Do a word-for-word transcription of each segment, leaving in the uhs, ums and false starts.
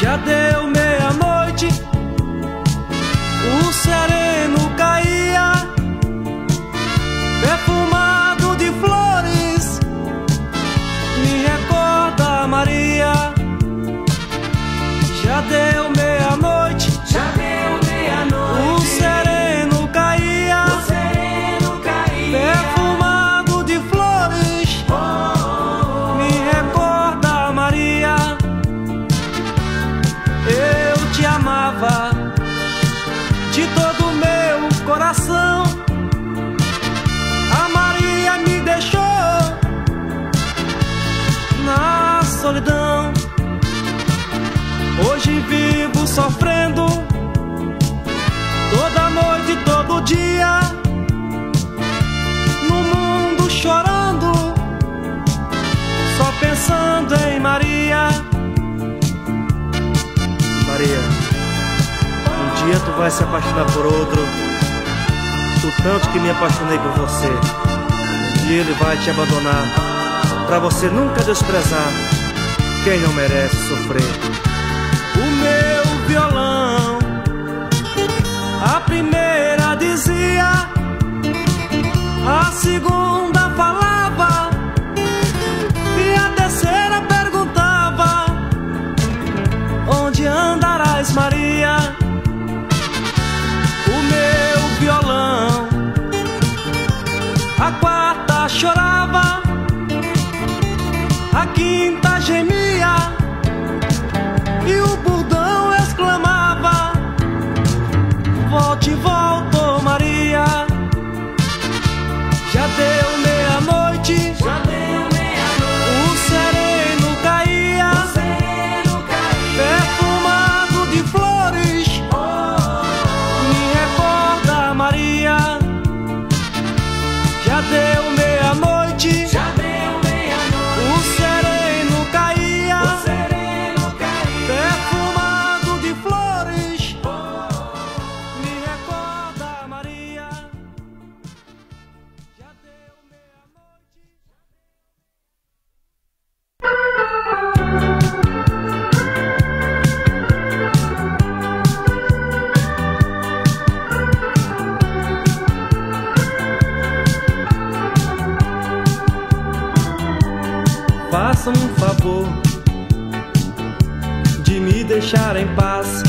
Já deu meia-noite, o sereno caía, perfumado de flores, me recorda Maria. Já deu meia-noite, já deu meia-noite, o sereno caía, o sereno caía, perfumado de flores, oh, oh, oh, me recorda Maria. Eu te amava de todo o meu coração, a Maria me deixou na solidão. Hoje vivo sofrendo, toda noite, todo dia, no mundo chorando, só pensando em Maria. Maria, um dia tu vai se apaixonar por outro, do tanto que me apaixonei por você. Um dia ele vai te abandonar, pra você nunca desprezar quem não merece sofrer. O meu violão, a primeira dizia, a segunda falava e a terceira perguntava: onde andarás, Maria? O meu violão, a quarta chorava, a quinta gemia e o bordão exclamava: volte, voltou, Maria. Já deu meia-noite, já deu meia-noite, o sereno caía, o sereno caía, perfumado de flores, oh, oh, oh, me recorda Maria. Já deu meia-noite, já deu meia-noite, o sereno caía, o sereno caía, perfumado de flores, me recorda Maria. Já deu meia-noite. Faça um favor de me deixar em paz.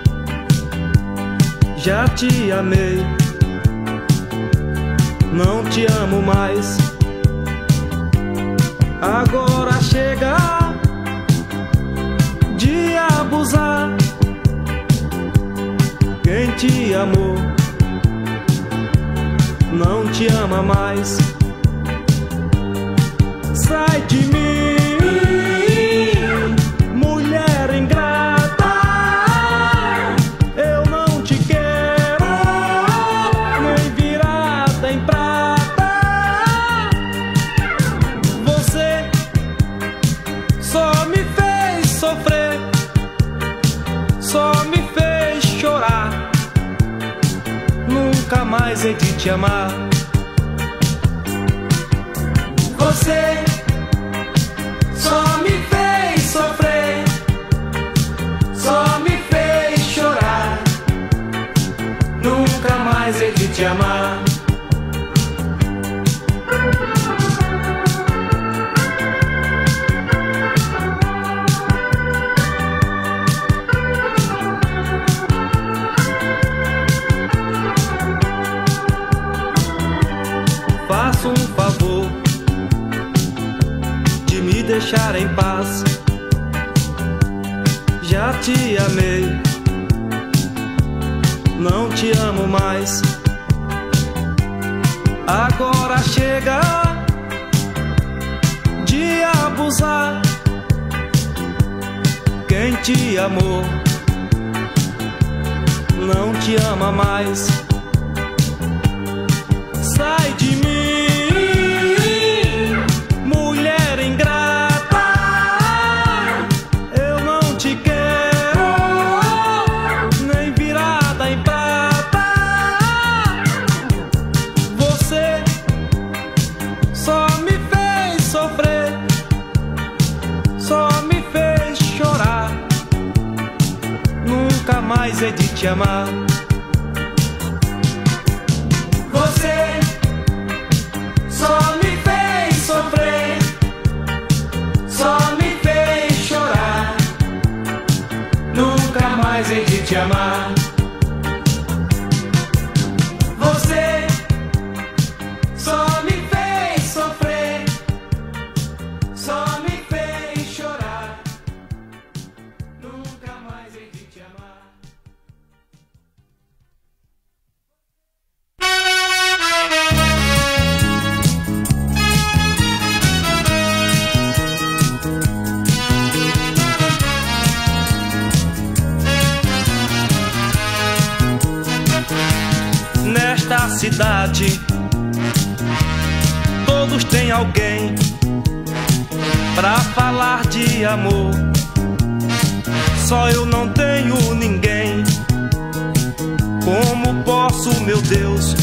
Já te amei, não te amo mais. Agora chega de abusar. Quem te amou não te ama mais. Sai de mim, mulher ingrata, eu não te quero, nem virada em prata. Você só me fez sofrer, só me fez chorar. Nunca mais hei de te amar. Você só me fez sofrer, só me fez chorar. Nunca mais hei de te amar. Faça um favor de me deixar em paz. Já te amei, não te amo mais. Agora chega de abusar. Quem te amou não te ama mais. Sai de mim, mulher ingrata, eu não te quero, nem virada em prata. Você só me fez sofrer, só me fez chorar. mais hei de te amar. Você só me fez sofrer, só me fez chorar. Nunca mais hei de te amar. Você só me fez sofrer, só me fez chorar. Nunca mais hei de te amar. Nesta cidade todos têm alguém pra falar de amor. Só eu não tenho ninguém. Como posso, meu Deus,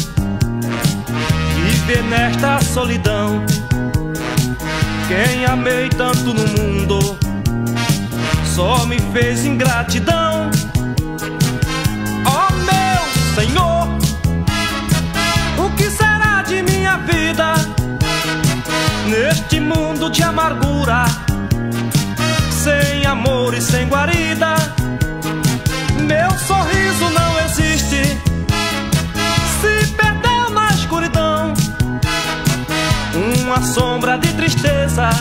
viver nesta solidão? Quem amei tanto no mundo só me fez ingratidão. Ó meu Senhor, o que será de minha vida neste mundo de amargura, sem amor e sem guarida? Meu sorriso não existe, se perdeu na escuridão. Uma sombra de tristeza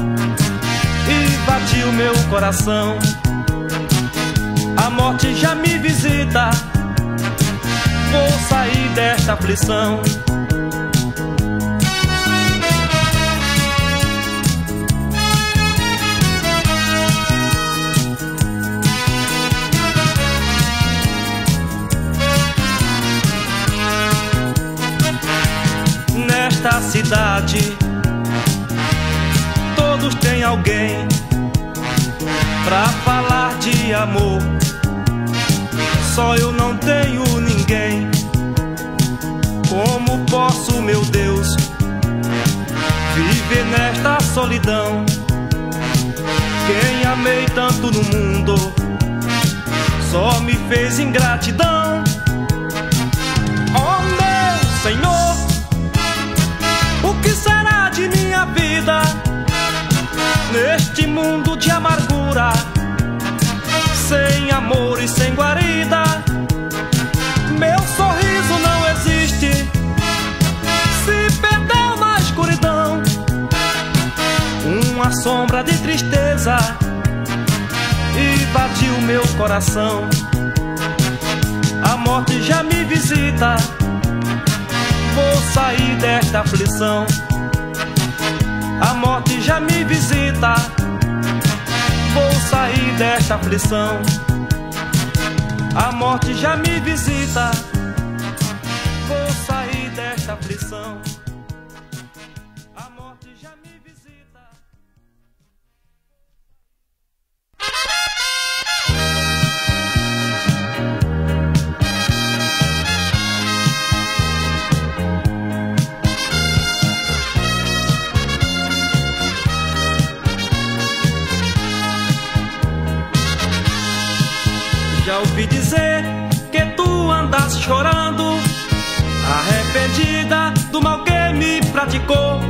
invadiu meu coração. A morte já me visita, vou sair desta aflição. Nesta cidade todos têm alguém pra falar de amor. Só eu não tenho ninguém. Como posso, meu Deus, viver nesta solidão? Quem amei tanto no mundo só me fez ingratidão. Ó meu Senhor, o que será de minha vida neste mundo de amargura, sem amor e sem guarida? Meu sorriso não existe, se perdeu na escuridão. Uma sombra de tristeza invadiu meu coração. A morte já me visita, vou sair desta aflição. A morte já me visita, vou sair desta aflição. A morte já me visita, vou sair desta aflição. A morte já me visita. Já ouvi dizer que tu andas chorando, arrependida do mal que me praticou.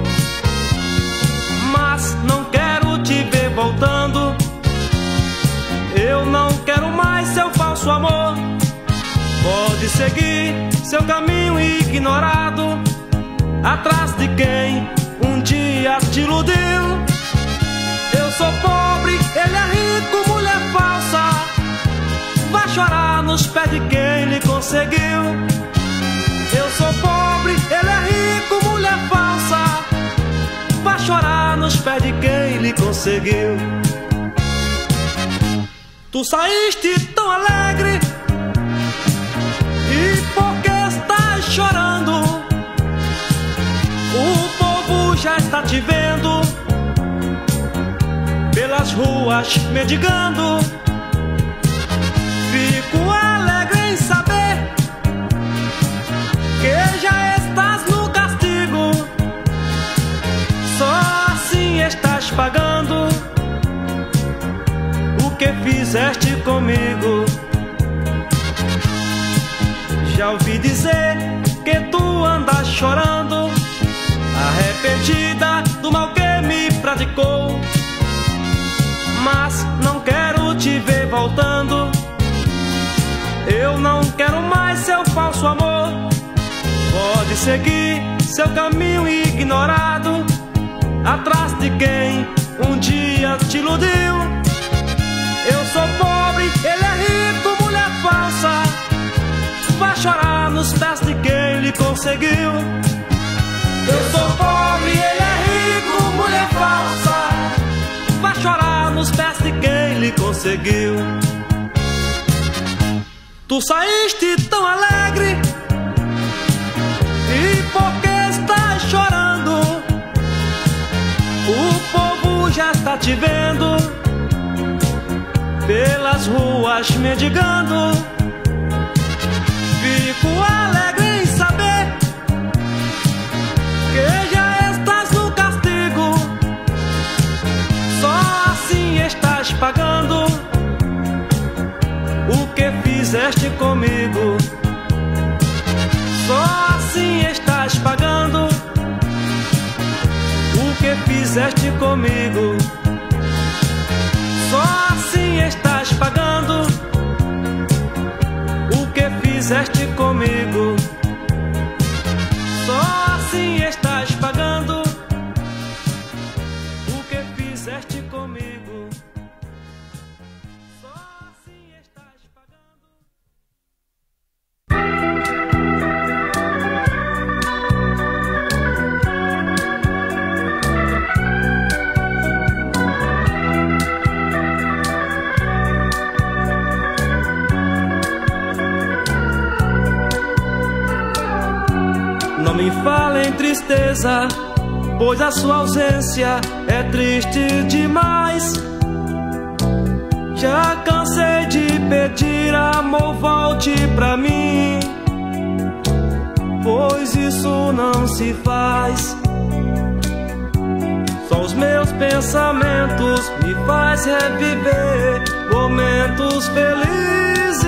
Mas não quero te ver voltando, eu não quero mais seu falso amor. Pode seguir seu caminho ignorado, atrás de quem um dia te iludiu. Eu sou pobre, ele é rico, mulher falsa. Vai chorar nos pés de quem lhe conseguiu. Eu sou pobre, ele é rico, mulher falsa. Vai chorar nos pés de quem lhe conseguiu. Tu saíste tão alegre, e por que estás chorando? O povo já está te vendo pelas ruas mendigando. Fico alegre em saber que já estás no castigo. Só assim estás pagando o que fizeste comigo. Já ouvi dizer que tu andas chorando, arrependida do mal que me praticou. Mas não quero te ver voltando, eu não quero mais seu falso amor. Pode seguir seu caminho ignorado, atrás de quem um dia te iludiu. Eu sou pobre, ele é rico, mulher falsa. Vai chorar nos pés de quem lhe conseguiu. Eu sou pobre, ele é rico, mulher falsa. Vai chorar nos pés de quem lhe conseguiu. Tu saíste tão alegre, e por que estás chorando? O povo já está te vendo pelas ruas mendigando. Fico alegre em saber que já estás no castigo. Só assim estás pagando o que fizeste comigo. Só assim estás pagando o que fizeste comigo. Só assim estás pagando o que fizeste comigo. Só assim estás pagando o que fizeste comigo. Só assim estás pagando. Não me fale em tristeza, pois a sua ausência é triste demais. Já cansei de pedir, amor, volte pra mim, pois isso não se faz. Só os meus pensamentos me faz reviver momentos felizes.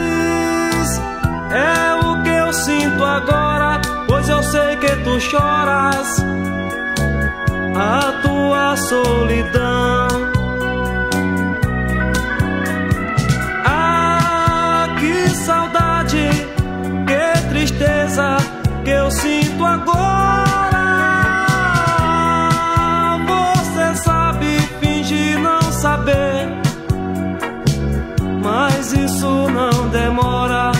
É o que eu sinto agora, pois eu sei que tu choras a tua solidão. Ah, que saudade, que tristeza que eu sinto agora. Você sabe fingir não saber, mas isso não demora.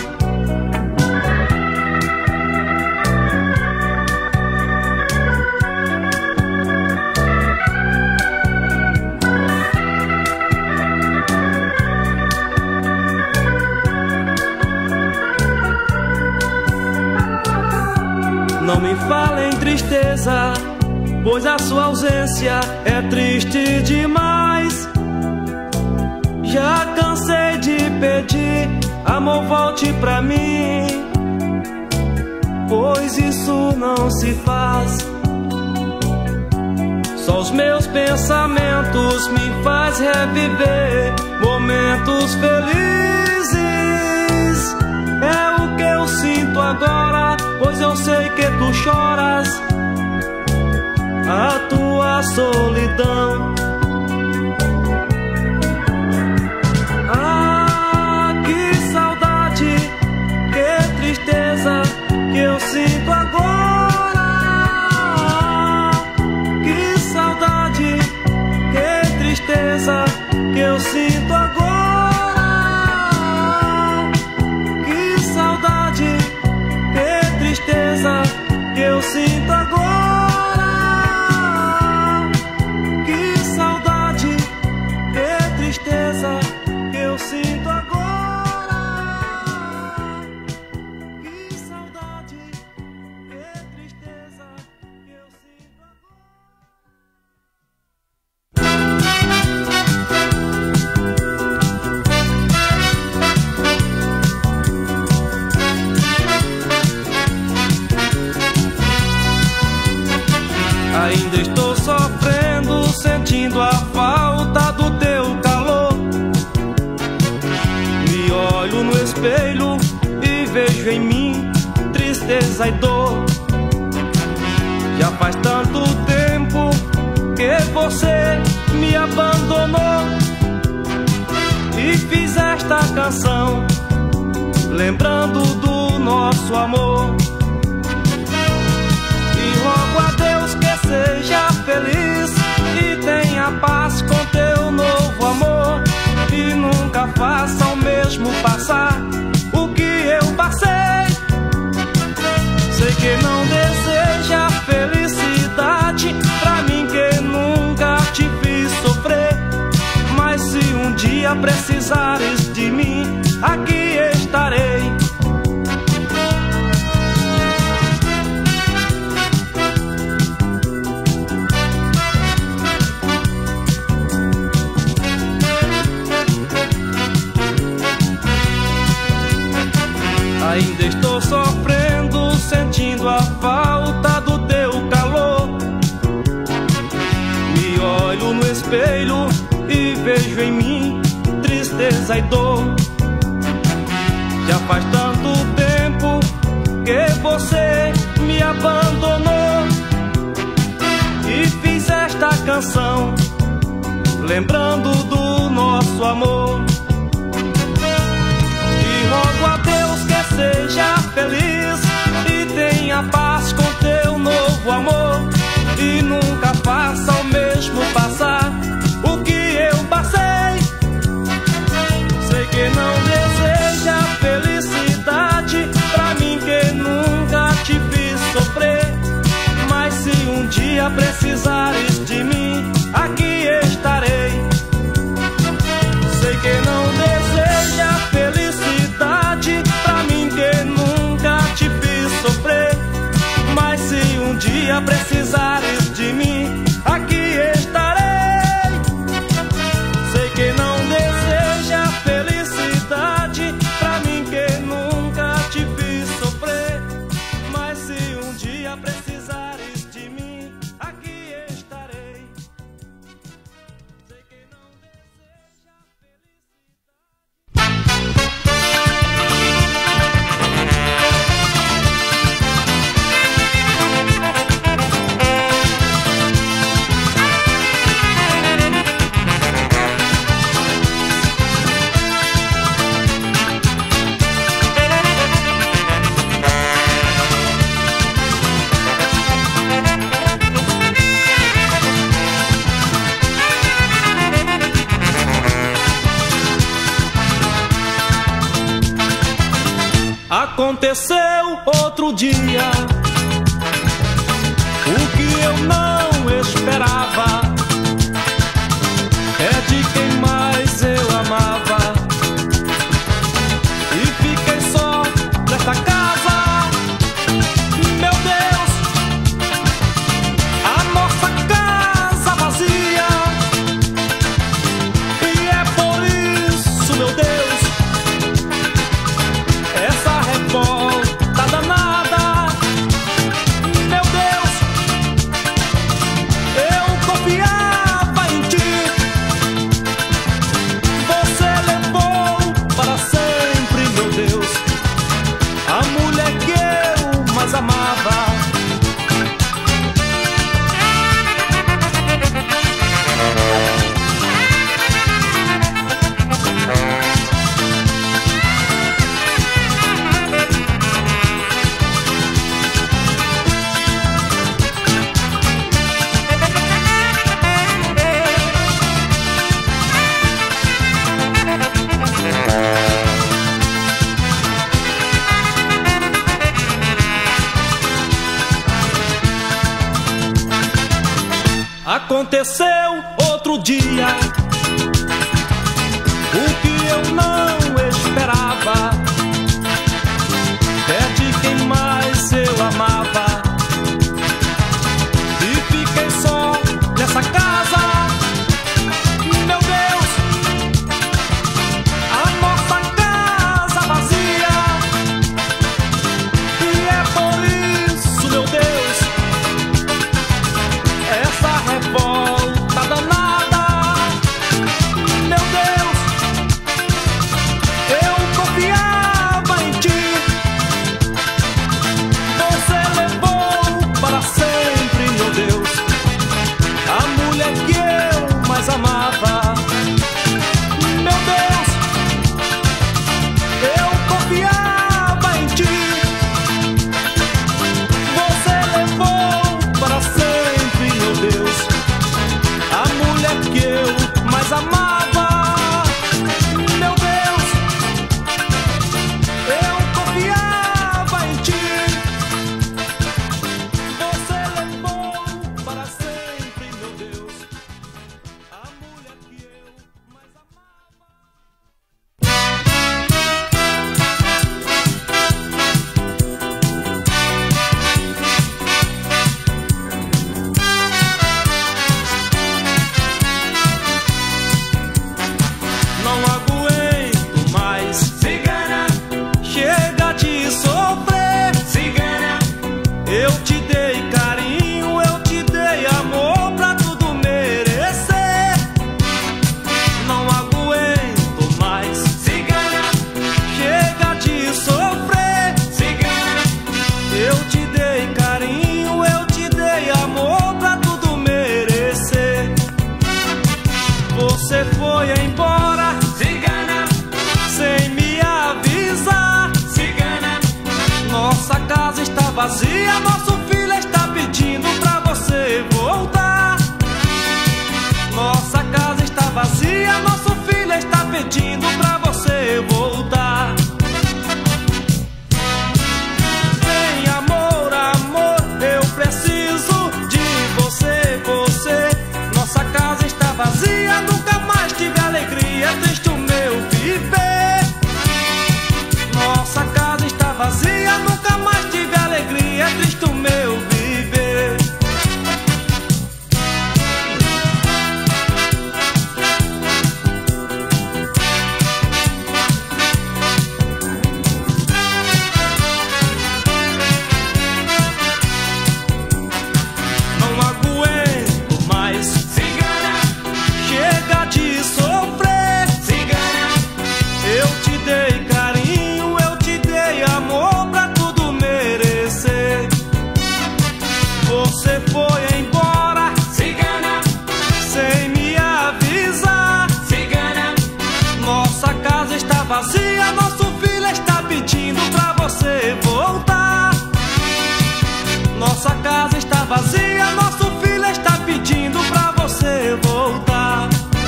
Não me fale em tristeza, pois a sua ausência é triste demais. Já cansei de pedir, amor, volte pra mim, pois isso não se faz. Só os meus pensamentos me faz reviver momentos felizes. É o que eu sinto agora, pois eu sei que tu choras a tua solidão. Ah, que saudade, que tristeza que eu sinto agora. Que saudade, que tristeza que eu sinto agora. Que eu sinto agora. Que saudade, que tristeza que eu sinto agora. Que saudade, que tristeza que eu sinto Ainda estou sofrendo, sentindo a falta do teu calor. Me olho no espelho e vejo em mim tristeza e dor. Já faz tanto tempo que você me abandonou e fiz esta canção lembrando do nosso amor. E rogo a Deus que seja feliz e tenha paz com teu novo amor, e nunca faça o mesmo passar o que eu passei. Sei que não deseja felicidade pra mim, que nunca te fiz sofrer, mas se um dia precisares de mim, aqui estarei. Ainda estou sofrendo, sentindo a falta do teu calor. Me olho no espelho e vejo em mim tristeza e dor. Já faz tanto tempo que você me abandonou e fiz esta canção lembrando do nosso amor. E rogo a Deus que seja feliz e tenha paz com teu novo amor, e nunca faça o mesmo passar o que eu passei. Sei que não deseja felicidade pra mim, que nunca te fiz sofrer, mas se um dia precisares de mim, aqui estarei. Sei que não deseja felicidade pra mim, que nunca te fiz sofrer, mas se um dia precisares de mim, aqui estarei. Sei que não deseja felicidade pra mim, que nunca te fiz sofrer, mas se um dia precisares de mim, aqui estarei. Sei que não deseja Aconteceu outro dia o que eu não esperava, é de quem mais eu amava, e fiquei só nesta casa. Meu Deus, a nossa casa vazia, e é por isso, meu Deus, essa revolta danada. Meu Deus, eu confiava em ti, você levou para sempre, meu Deus, a mulher que eu mais amava. Aconteceu outro dia o que eu não esperava, é de quem mais eu amava, e fiquei só nessa casa. Meu Deus, a nossa casa vazia, e é por isso, meu Deus, essa revolta danada. vazia, nosso filho está pedindo pra você voltar. Nossa casa está vazia, nosso filho está pedindo pra você voltar. Vem amor, amor, eu preciso de você, você. Nossa casa está vazia, nunca mais tive alegria, triste o meu viver. Nossa casa está vazia, nunca mais tive alegria, triste o meu viver. Não aguento mais, cigana, chega de sofrer, cigana. Eu te dei carinho, eu te dei amor pra tudo merecer. Você foi embora, cigana, sem me avisar, cigana. Nossa casa está vazia, nosso filho está pedindo pra você voltar. Nossa casa está vazia, nosso filho está pedindo pra você voltar.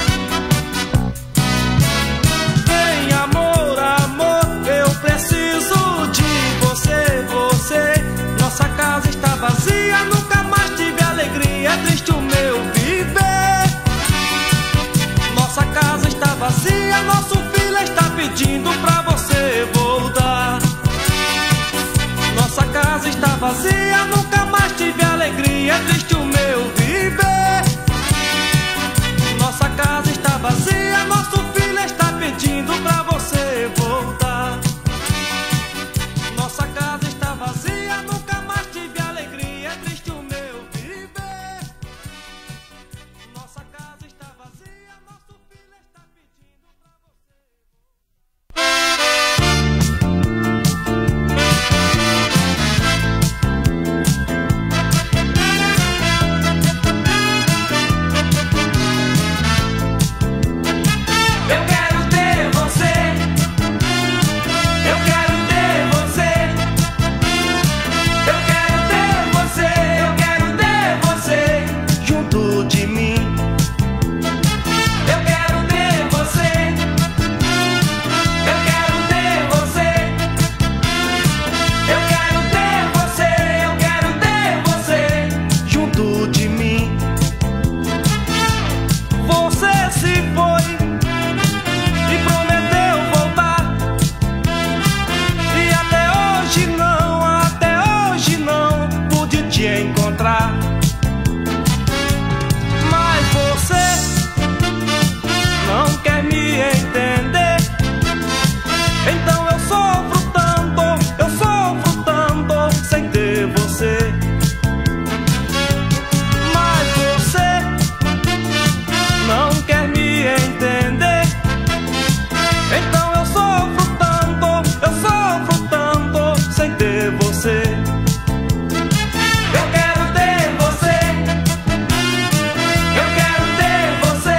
Vem amor, amor, eu preciso de você, você. Nossa casa está vazia, nunca mais tive alegria, é triste o meu viver. Nossa casa está vazia, nosso filho está pedindo pra você voltar. Nossa casa está vazia, nunca mais tive alegria, é triste o meu viver. Nossa casa está vazia, nosso filho está pedindo pra você voltar. Nossa casa está vazia, nunca mais tive alegria, é triste o meu viver. Nossa casa está vazia, nosso filho está pedindo pra Eu quero ter você, eu quero ter você, eu quero ter você, eu quero ter você junto de mim. Eu quero ter você, eu quero ter você, eu quero ter você, eu quero ter você Junto de mim. Você se foi e prometeu voltar, e até hoje não, até hoje não pude te encontrar. Mas você não quer me entender, então eu sofro tanto, eu sofro tanto sem ter você. Mas você não quer me entender, então eu sofro tanto, eu sofro tanto sem ter você. Eu quero ter você, eu quero ter você,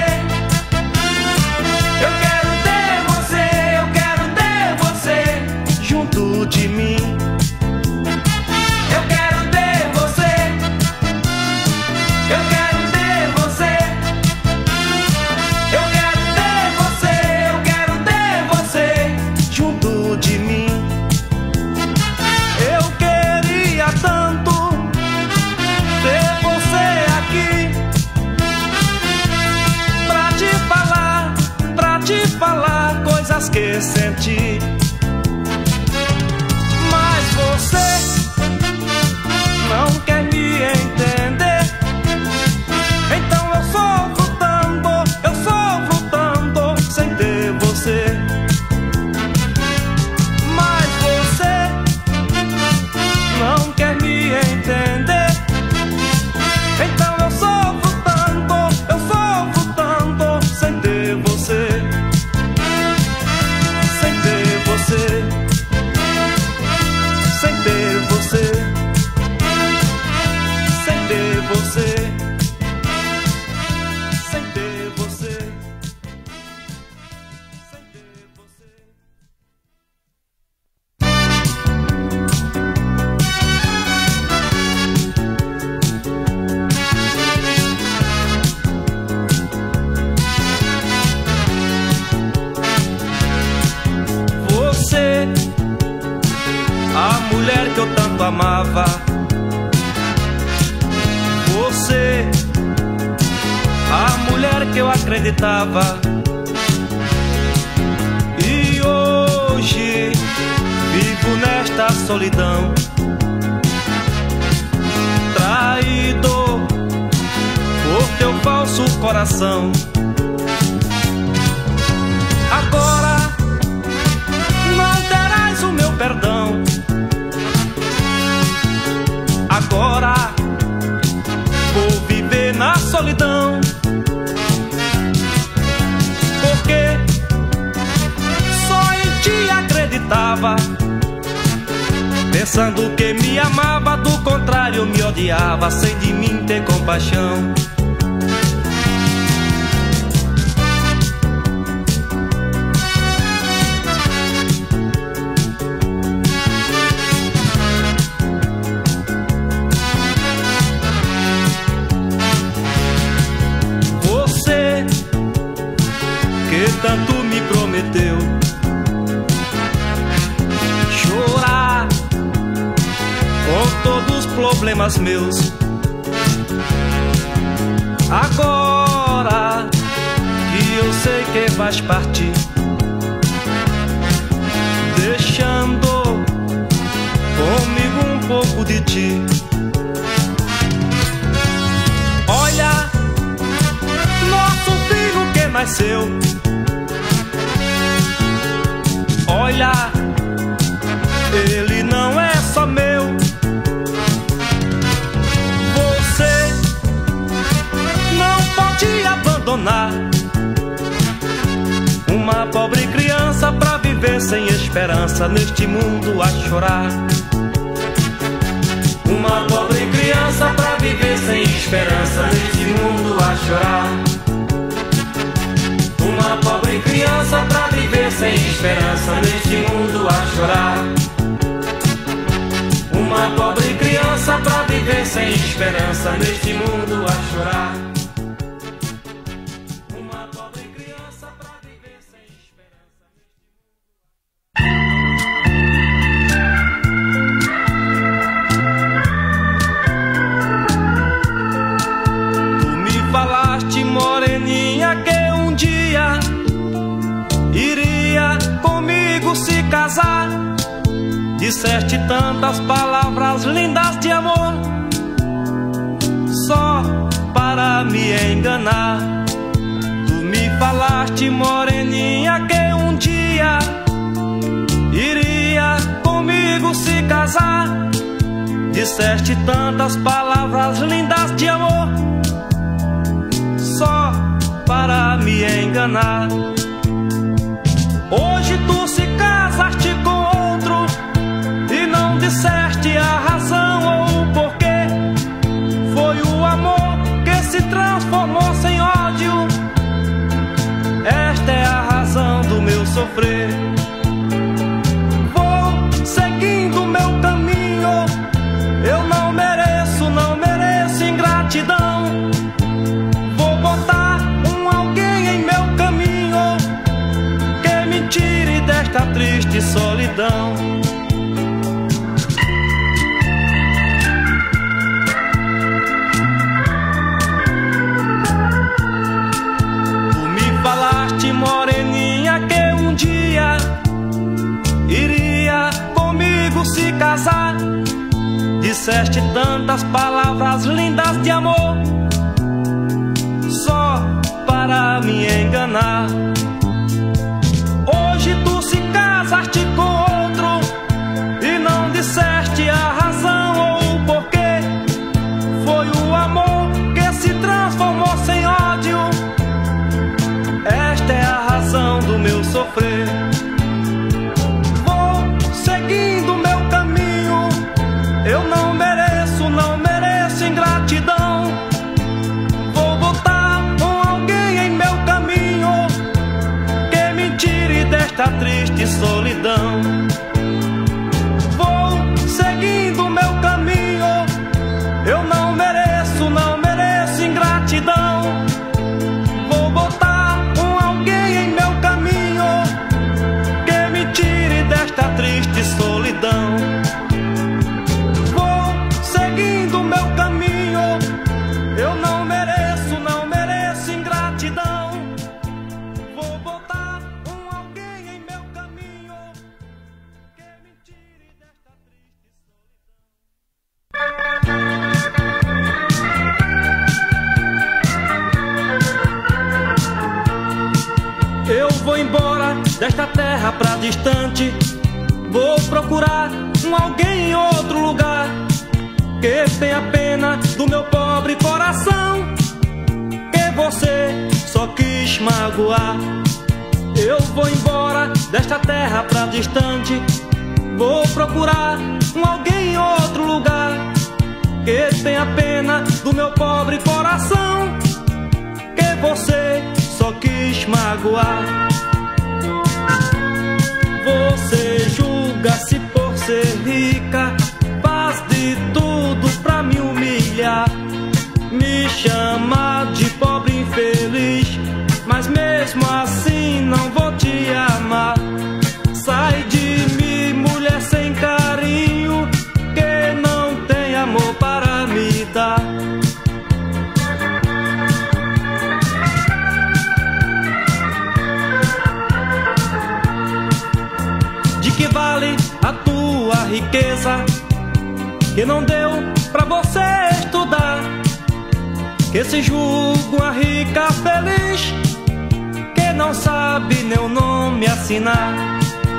eu quero ter você, eu quero ter você Junto de mim. Eu quero ter você, eu quero ter você, eu quero ter você, eu quero ter você Junto de mim. Eu queria tanto ter você aqui pra te falar, pra te falar coisas que senti. Mas você não quer me entender, então eu sofro tanto, eu sofro tanto sem ter você. Mas você não quer me entender, então eu sofro tanto, eu sofro tanto sem ter você. Sem ter você. tanto amava. Você, a mulher que eu acreditava. E hoje vivo nesta solidão, traído por teu falso coração. Agora não terás o meu perdão. Agora vou viver na solidão, porque só em ti acreditava, pensando que me amava, do contrário me odiava, sem de mim ter compaixão. Você que tanto me prometeu chorar com todos os problemas meus, agora que eu sei que vais partir, deixando comigo um pouco de ti. Olha, nosso filho que nasceu, olha, ele não é só meu. Você não pode abandonar uma pobre criança pra viver sem esperança neste mundo a chorar. Uma pobre criança pra viver sem esperança neste mundo a chorar. Uma pobre criança pra viver sem esperança neste mundo a chorar. Uma pobre criança pra viver sem esperança neste mundo a chorar. Uma pobre criança pra viver sem esperança neste mundo. Tu me falaste, moreninha, que um dia iria comigo se casar. Disseste tantas palavras lindas de amor, só para me enganar. Tu me falaste, moreninha, que um dia iria comigo se casar. Disseste tantas palavras lindas de amor, só para me enganar. Hoje tu se casaste com outro e não disseste a razão ou o porquê. Foi o amor que se transformou sem ódio. Esta é a razão do meu sofrer. Vou seguindo meu caminho, eu não mereço, não mereço ingratidão. Vou botar um alguém em meu caminho que me tire desta triste solidão. Moreninha, que um dia iria comigo se casar. Disseste tantas palavras lindas de amor, só para me enganar. Hoje tu se casaste com outro e não disseste a razão ou o porquê. Foi o amor que se transformou sem ódio. Esta é a razão do meu sofrer. Vou seguindo meu caminho, eu não mereço, não mereço ingratidão. Vou botar um alguém em meu caminho que me tire desta triste solidão. Vou seguindo meu caminho, eu não mereço, não mereço ingratidão. Vou botar triste solidão. desta terra pra distante. Vou procurar um alguém em outro lugar que tenha pena do meu pobre coração, que você só quis magoar. Eu vou embora desta terra pra distante. Vou procurar um alguém em outro lugar que tenha pena do meu pobre coração, que você só quis magoar. Você julga-se por ser rica, faz de tudo pra me humilhar, me chama de pobre infeliz, mas mesmo assim não vou te amar. Sai de mim, mulher sem carinho, que não tem amor para me dar. De que vale a tua riqueza, que não deu pra você estudar, que se julga uma rica feliz, que não sabe nem o nome assinar.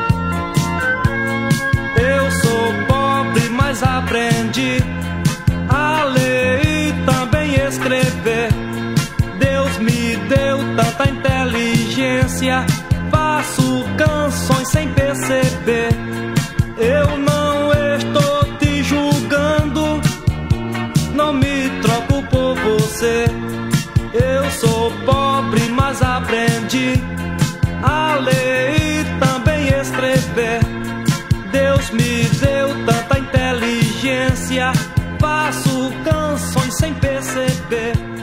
Eu sou pobre, mas aprendi a ler e também escrever. Deus me deu tanta inteligência, faço canções sem perceber. Eu não estou te julgando, não me troco por você. Eu sou pobre, mas aprendi a ler e também escrever. Deus me deu tanta inteligência, faço canções sem perceber.